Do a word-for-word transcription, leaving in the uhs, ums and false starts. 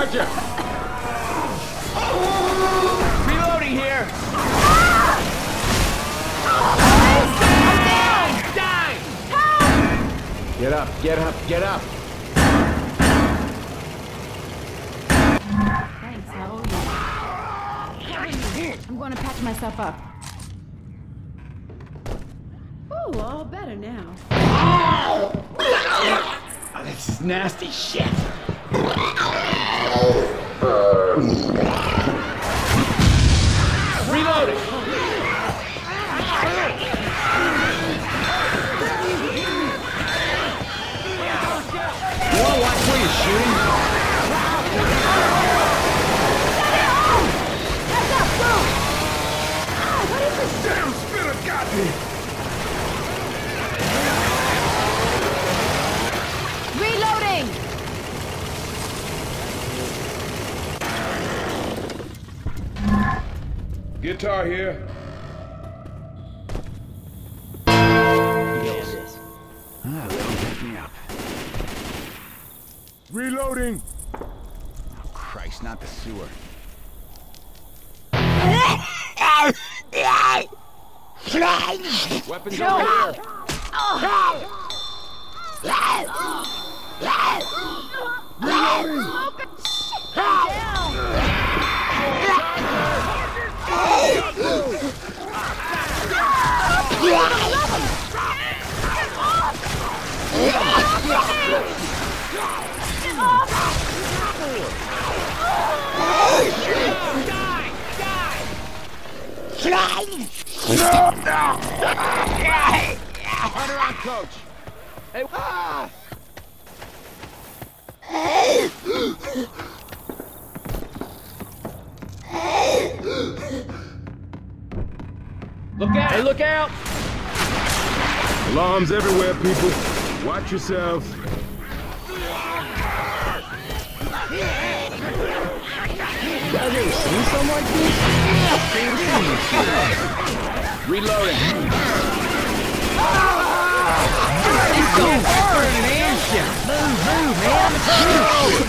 Gotcha! Reloading here! Get up, get up, get up! Thanks, how are you? I'm going to patch myself up. Ooh, all better now. Oh, this is nasty shit! Reloading! You wanna watch where you're shooting? Damn spitter got me! Reloading! Guitar here. Yes. Ah, that'll pick me up. Reloading. Oh, Christ, not the sewer. Weapons No. over here! Hunter on coach! Hey, ah! Look out! Hey, look out! Alarms everywhere, people. Watch yourselves. You guys ever seen something like this? Reloading! It's so hard, man! Move, move, man!